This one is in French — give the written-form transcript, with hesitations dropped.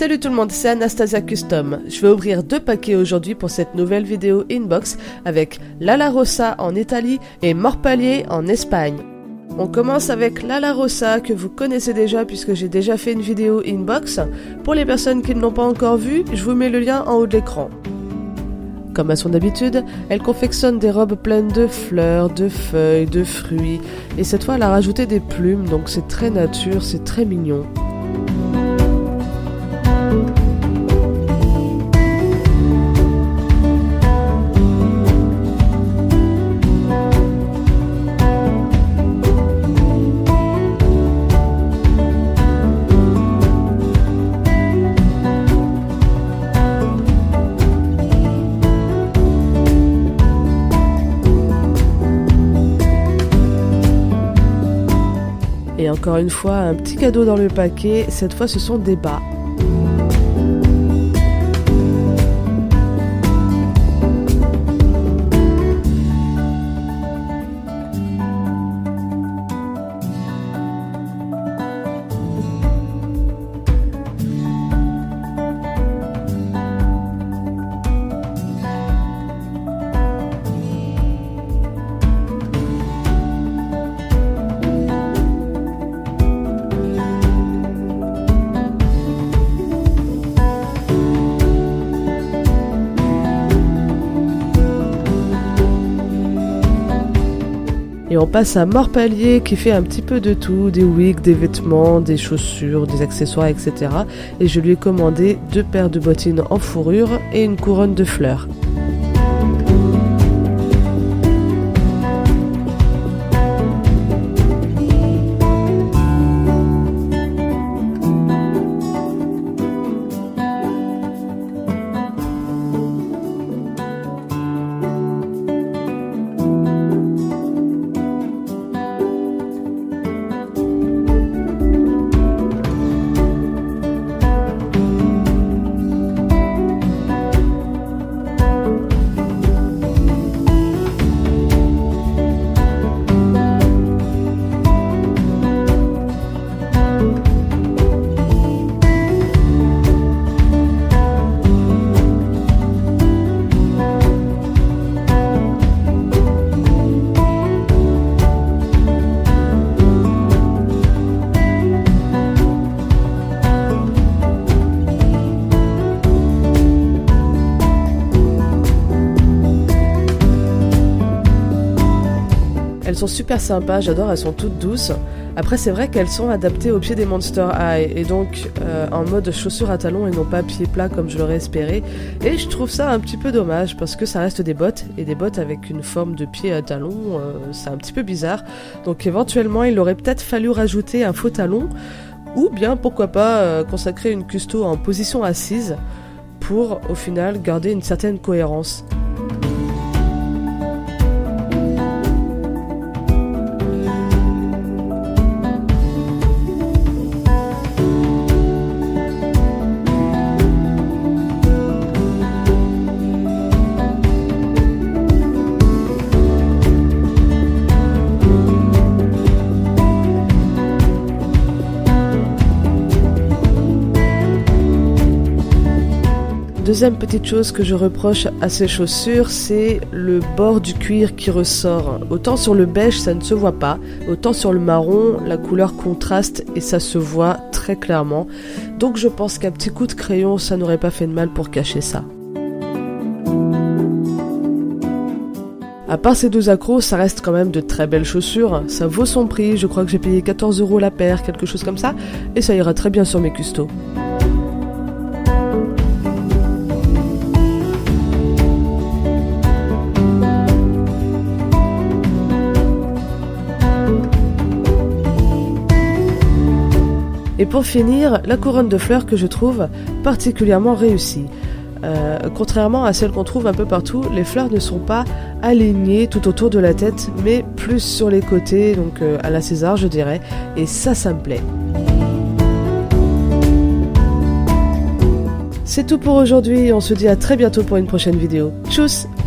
Salut tout le monde, c'est Anastasia Custom. Je vais ouvrir 2 paquets aujourd'hui pour cette nouvelle vidéo inbox avec Lala Rossa en Italie et Morpalier en Espagne. On commence avec Lala Rossa que vous connaissez déjà puisque j'ai déjà fait une vidéo inbox. Pour les personnes qui ne l'ont pas encore vue, je vous mets le lien en haut de l'écran. Comme à son habitude, elle confectionne des robes pleines de fleurs, de feuilles, de fruits. Et cette fois, elle a rajouté des plumes, donc c'est très nature, c'est très mignon. Et encore une fois, un petit cadeau dans le paquet, cette fois ce sont des bas. Et on passe à Morpalier qui fait un petit peu de tout, des wigs, des vêtements, des chaussures, des accessoires, etc. Et je lui ai commandé 2 paires de bottines en fourrure et une couronne de fleurs. Elles sont super sympas, j'adore, elles sont toutes douces. Après c'est vrai qu'elles sont adaptées au pied des Monster High et donc en mode chaussures à talons et non pas pied plat comme je l'aurais espéré. Et je trouve ça un petit peu dommage parce que ça reste des bottes et des bottes avec une forme de pied à talons, c'est un petit peu bizarre. Donc éventuellement il aurait peut-être fallu rajouter un faux talon ou bien pourquoi pas consacrer une custo en position assise pour au final garder une certaine cohérence. Deuxième petite chose que je reproche à ces chaussures, c'est le bord du cuir qui ressort. Autant sur le beige ça ne se voit pas, autant sur le marron la couleur contraste et ça se voit très clairement. Donc je pense qu'un petit coup de crayon ça n'aurait pas fait de mal pour cacher ça. À part ces 2 accros, ça reste quand même de très belles chaussures, ça vaut son prix, je crois que j'ai payé 14 € la paire, quelque chose comme ça, et ça ira très bien sur mes custos. Et pour finir, la couronne de fleurs que je trouve particulièrement réussie. Contrairement à celles qu'on trouve un peu partout, les fleurs ne sont pas alignées tout autour de la tête, mais plus sur les côtés, donc à la César je dirais, et ça me plaît. C'est tout pour aujourd'hui, on se dit à très bientôt pour une prochaine vidéo. Tchuss!